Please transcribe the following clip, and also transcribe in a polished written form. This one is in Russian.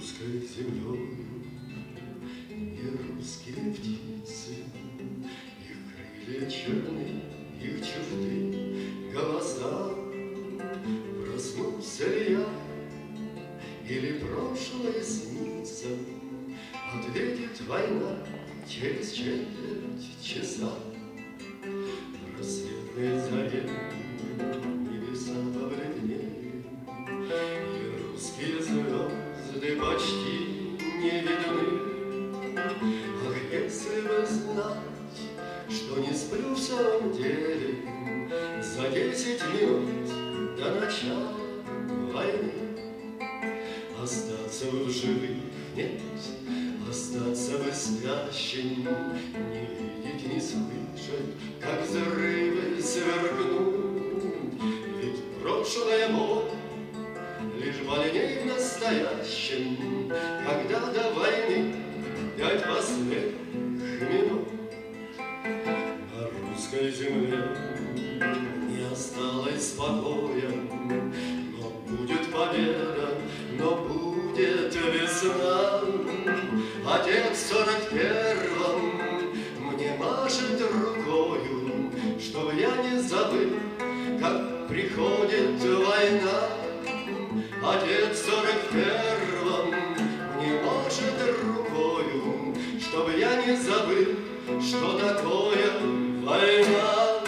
русской землей не русские птицы, их крылья черны, их чужды голоса. Проснулся ли я, или прошлое снится, ответит война через четверть часа. В рассветной заре небеса побледнели, и русские звезды почти не видны. Ах, если бы знать, что не сплю в самом деле за 10 минут до начала войны. Остаться бы в живых нет, остаться бы спящим, не видеть, не слышать, как взрывы сверкнут. Ведь прошлое боль лишь больней в настоящем, когда до войны 5 последних минут. На русской земле не осталось покоя, но будет победа, но будет весна. Отец в 41-м мне машет рукою, чтоб я не забыл, как приходит война. Отец в 41-м мне машет рукою, чтоб я не забыл, что такое война.